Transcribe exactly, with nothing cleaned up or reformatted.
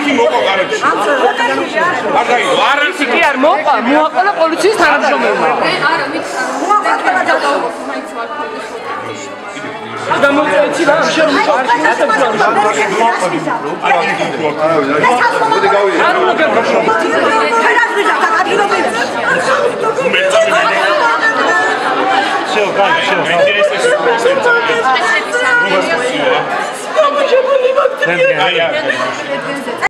Ისი მოკო გარეთში. არ გაიგო, არ არის კი არ მოყვა, მოაყოლა პოლიციის თანამშრომელმა. არა, მით მოაყოლა და მაინც ვარქოდეს. და მოწეცი რა, შენ არ შეგატებულა. მოდი გავიდე. არ უნდა გაგშო. Все, кай, все. Интересно, что